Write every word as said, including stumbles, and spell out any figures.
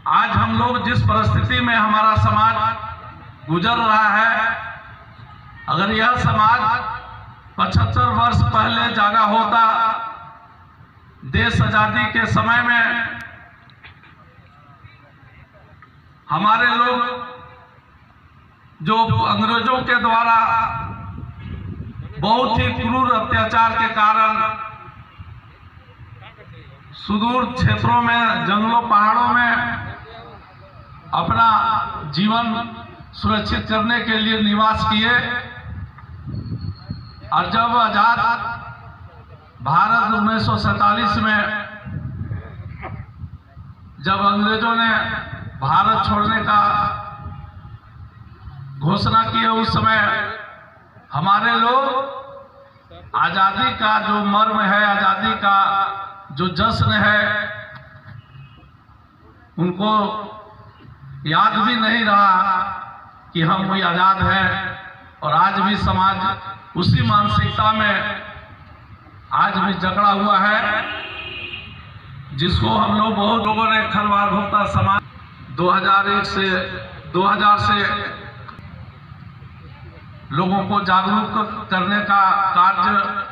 आज हम लोग जिस परिस्थिति में हमारा समाज गुजर रहा है, अगर यह समाज पचहत्तर वर्ष पहले जागा होता, देश आजादी के समय में हमारे लोग जो अंग्रेजों के द्वारा बहुत ही क्रूर अत्याचार के कारण सुदूर क्षेत्रों में, जंगलों पहाड़ों में अपना जीवन सुरक्षित करने के लिए निवास किए, और जब आजाद भारत उन्नीस सौ सैतालीस में जब अंग्रेजों ने भारत छोड़ने का घोषणा की, उस समय हमारे लोग आजादी का जो मर्म है, आजादी का जो जश्न है, उनको याद भी नहीं रहा कि हम भी आजाद हैं। और आज भी समाज उसी मानसिकता में आज भी जकड़ा हुआ है, जिसको हम लोग बहुत लोगों ने खरवार भुगता समाज दो हज़ार एक से दो हज़ार से लोगों को जागरूक करने का कार्य